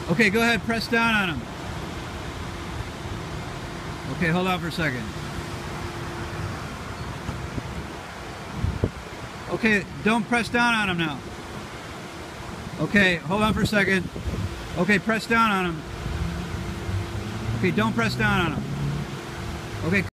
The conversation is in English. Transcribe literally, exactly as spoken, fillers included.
Okay, go ahead, press down on him. Okay, hold on for a second. Okay, don't press down on him now. Okay, hold on for a second. Okay, press down on him. Okay, don't press down on him. Okay.